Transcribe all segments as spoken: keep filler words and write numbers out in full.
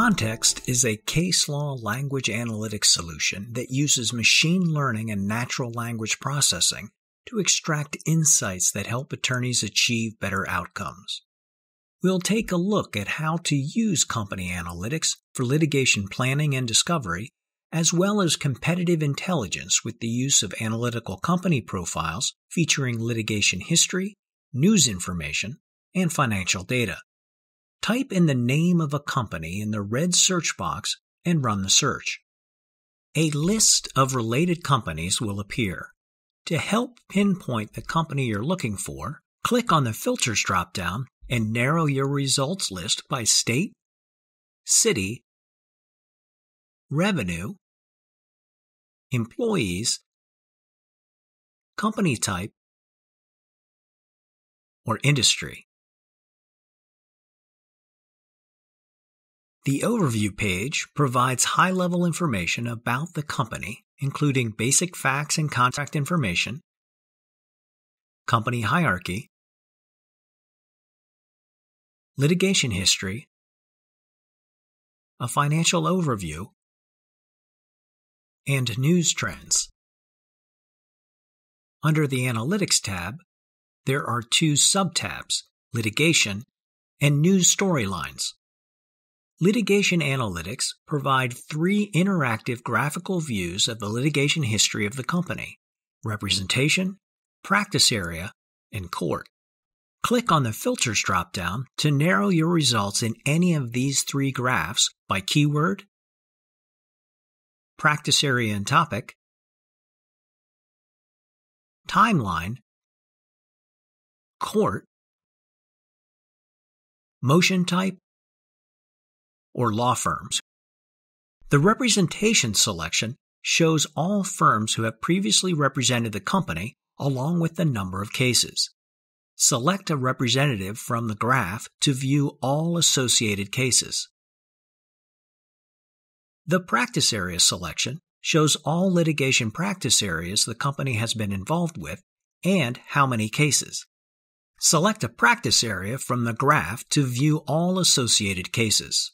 Context is a case law language analytics solution that uses machine learning and natural language processing to extract insights that help attorneys achieve better outcomes. We'll take a look at how to use company analytics for litigation planning and discovery, as well as competitive intelligence with the use of analytical company profiles featuring litigation history, news information, and financial data. Type in the name of a company in the red search box and run the search. A list of related companies will appear. To help pinpoint the company you're looking for, click on the Filters drop-down and narrow your results list by state, city, revenue, employees, company type, or industry. The Overview page provides high-level information about the company, including basic facts and contact information, company hierarchy, litigation history, a financial overview, and news trends. Under the Analytics tab, there are two sub-tabs, Litigation and News Storylines. Litigation analytics provide three interactive graphical views of the litigation history of the company: representation, practice area, and court. Click on the Filters drop-down to narrow your results in any of these three graphs by keyword, practice area and topic, timeline, court, motion type, or law firms. The representation selection shows all firms who have previously represented the company along with the number of cases. Select a representative from the graph to view all associated cases. The practice area selection shows all litigation practice areas the company has been involved with and how many cases. Select a practice area from the graph to view all associated cases.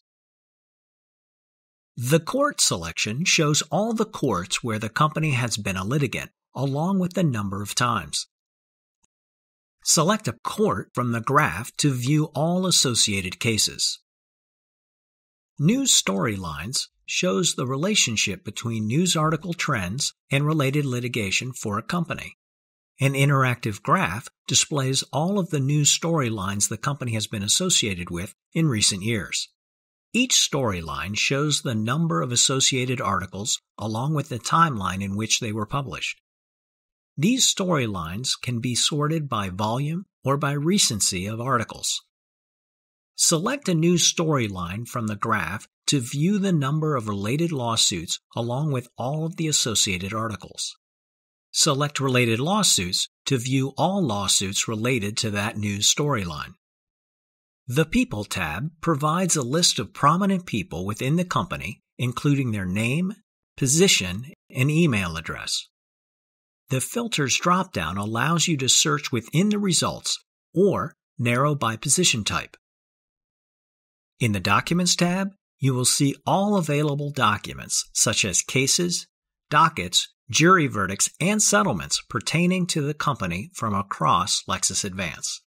The court selection shows all the courts where the company has been a litigant, along with the number of times. Select a court from the graph to view all associated cases. News Storylines shows the relationship between news article trends and related litigation for a company. An interactive graph displays all of the news storylines the company has been associated with in recent years. Each storyline shows the number of associated articles along with the timeline in which they were published. These storylines can be sorted by volume or by recency of articles. Select a news storyline from the graph to view the number of related lawsuits along with all of the associated articles. Select related lawsuits to view all lawsuits related to that news storyline. The People tab provides a list of prominent people within the company, including their name, position, and email address. The Filters drop-down allows you to search within the results or narrow by position type. In the Documents tab, you will see all available documents such as cases, dockets, jury verdicts, and settlements pertaining to the company from across LexisAdvance.